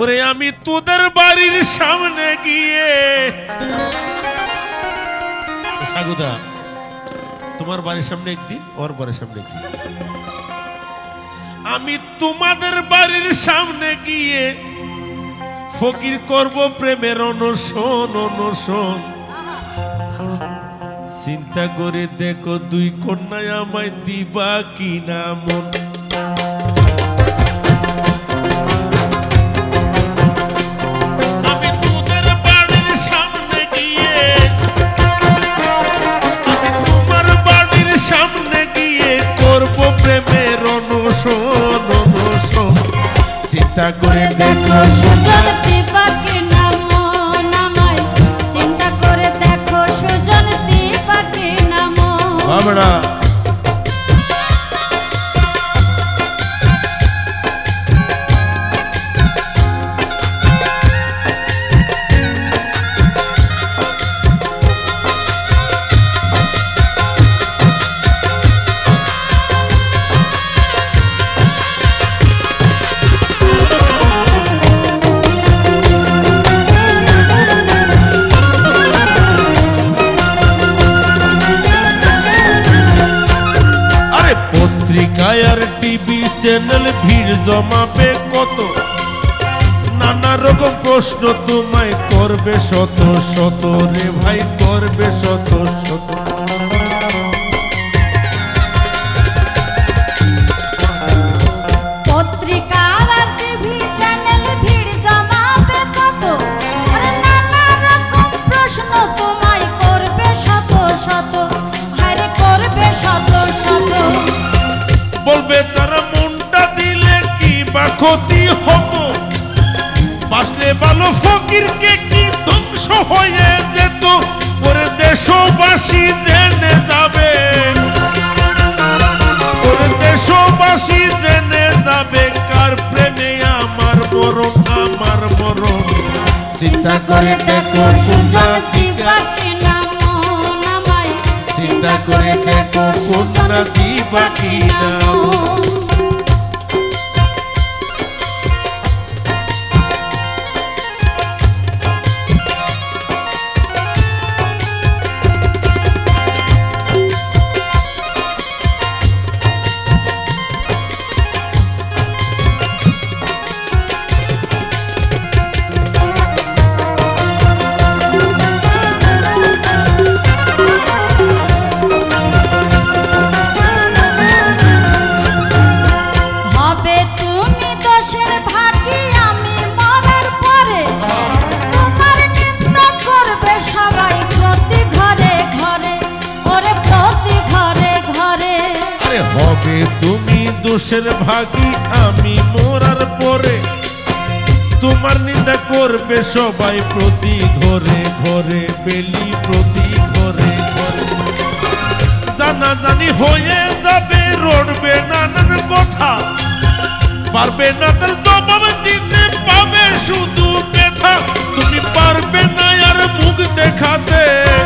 ওরে আমি তোদের বাড়ির সামনে গিয়ে সাগুদা তোমার বাড়ির সামনে একদিন ওর বাড়ির সামনে একদিন আমি তোমাদের বাড়ির সামনে গিয়ে ফকির করব প্রেমের অনশন অনশন চিন্তা করে দেখো দুই কন্যায় আমায় দিবা কিনা মন চিন্তা করে দেখো সুজন দিবা কিনা মন আমায় চিন্তা করে দেখো সুজন দিবা কিনা মন বাবড়া পত্রিকায় টিভি চ্যানেল ভিড় জমাবে কত নানা রকম প্রশ্ন তোমায় করবে শত শত রে ভাই করবে শত শত পত্রিকার আর টিভি চ্যানেল ভিড় জমাবে কত আর নানা রকম প্রশ্ন তোমায় করবে শত শত হারে করবে শত শত বলবে তারা মনটা দিলে কি বা ক্ষতি হতো বাঁচলে ভালো ফকিরকে কি ধ্বংস হয়ে যেত ওরে দেশবাসী জেনে যাবে ওরে দেশবাসী জেনে যাবে কার প্রেমে আমার মরণ চিন্তা করে দেখো সুজন দিবা কিনা মন আমায় চিন্তা করে দেখো সুজন দিবা কিনা হবে তুমি দোষের ভাগী আমি মরার পরে তোমার নিন্দা করবে সবাই প্রতি ঘরে ঘরে বেলি প্রতি ঘরে ঘরে জানাজানি হয়ে যাবে রড়বে নানান কথা পারবে না তার জবাব দিতে পাবে শুধু ব্যথা তুমি পারবে না আর মুখ দেখাতে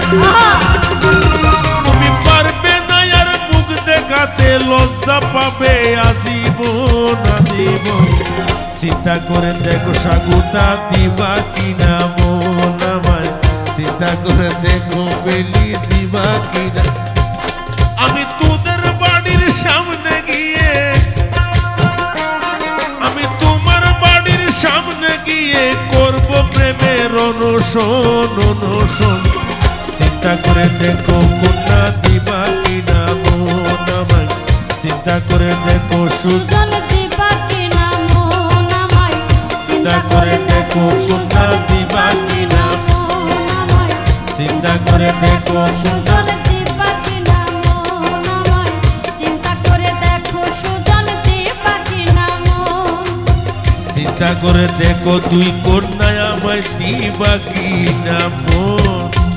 তুমি পারবে না আর মুখ দেখাতে লজ্জা পাবে আজীবন আজীবন চিন্তা করে দেখো সাগুতা দিবা কিনা মন আমায় চিন্তা করে দেখো বেলি দিবা কিনা আমি তোদের বাড়ির সামনে গিয়ে আমি তোমার বাড়ির সামনে গিয়ে করব প্রেমের অনশন অনশন চিন্তা করে দেখো কন্যা দিবা কিনা মন আমায় চিন্তা করে দেখো সুজন দিবা কিনা মন আমায় চিন্তা করে দেখো কন্যা দিবা কিনা মন আমায় চিন্তা করে দেখো সুজন দিবা কিনা মন আমায় চিন্তা করে দেখো সুজন দিবা কিনা মন চিন্তা করে দেখো দুই কন্যা আমায় দিবা কিনা মন।